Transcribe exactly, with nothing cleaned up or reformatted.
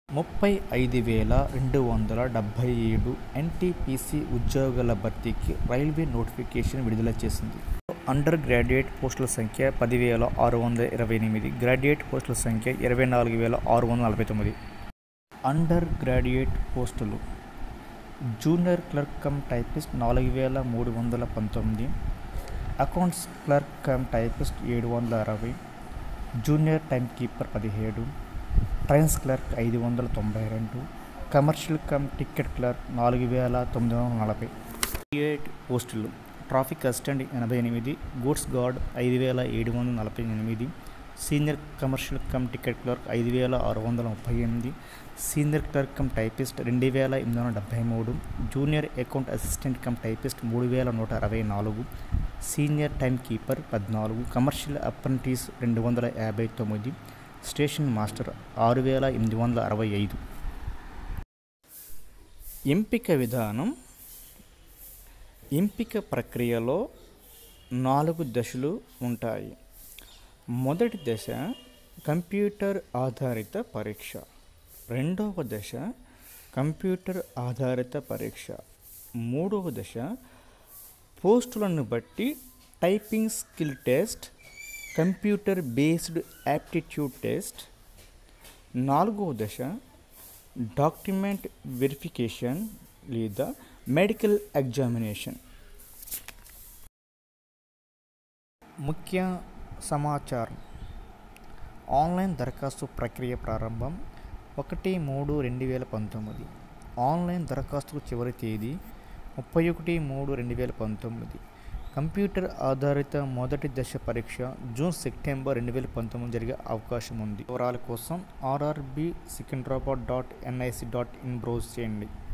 ముప్పై ఐదు వేల రెండు వందల డెబ్బై ఏడు ఎన్టీపీసీ ఉద్యోగాల భర్తీకి రైల్వే నోటిఫికేషన్ విడుదల చేసింది. అండర్ గ్రాడ్యుయేట్ పోస్టుల సంఖ్య పదివేల ఆరు వందల ఇరవై ఎనిమిది, గ్రాడ్యుయేట్ పోస్టుల సంఖ్య ఇరవై నాలుగు వేల ఆరు వందల నలభై తొమ్మిది. అండర్ గ్రాడ్యుయేట్ పోస్టులు: జూనియర్ క్లర్క్ కమ్ టైపిస్ట్ నాలుగు వేల మూడు వందల పంతొమ్మిది, అకౌంట్స్ క్లర్క్ కమ్ టైపిస్ట్ ఏడు వందల అరవై, జూనియర్ టైమ్ కీపర్ పదిహేడు, ట్రైన్స్ క్లర్క్ ఐదు వందల తొంభై రెండు, కమర్షియల్ కమ్ టికెట్ క్లర్క్ నాలుగు వేల తొమ్మిది వందల నలభై. గ్రాడ్యుయేట్ పోస్టులు: ట్రాఫిక్ అసిస్టెంట్ ఎనభై ఎనిమిది, గూడ్స్ గార్డ్ ఐదు వేల ఏడు వందల నలభై ఎనిమిది, senior commercial cum ticket clerk ఐదు వేల ఆరు వందల ముప్పై ఎనిమిది, సీనియర్ క్లర్క్ కమ్ టైపిస్ట్ రెండు వేల ఎనిమిది వందల డెబ్బై మూడు, junior account assistant cum typist మూడు వేల నూట అరవై నాలుగు, సీనియర్ టైమ్ కీపర్ పద్నాలుగు, కమర్షియల్ అప్రెంటిస్ రెండు వందల యాభై తొమ్మిది, స్టేషన్ మాస్టర్ ఆరు వేల ఎనిమిది వందల అరవై ఐదు. ఎంపిక విధానం: ఎంపిక ప్రక్రియలో నాలుగు దశలు ఉంటాయి. మొదటి దశ కంప్యూటర్ ఆధారిత పరీక్ష, రెండవ దశ కంప్యూటర్ ఆధారిత పరీక్ష, మూడవ దశ పోస్టులను బట్టి typing skill test, computer based aptitude test, నాలుగవ దశ డాక్యుమెంట్ వెరిఫికేషన్ లేదా మెడికల్ ఎగ్జామినేషన్. ముఖ్య సమాచారం: ఆన్లైన్ దరఖాస్తు ప్రక్రియ ప్రారంభం ఒకటి మూడు రెండు వేల పంతొమ్మిది. ఆన్లైన్ దరఖాస్తుకు చివరి తేదీ ముప్పై ఒకటి మూడు రెండు వేల పంతొమ్మిది. కంప్యూటర్ ఆధారిత మొదటి దశ పరీక్ష జూన్ సెప్టెంబర్ రెండు వేల పంతొమ్మిది జరిగే అవకాశం ఉంది. వివరాల కోసం RRB Secunderabad dot NIC dot in browse చేయండి.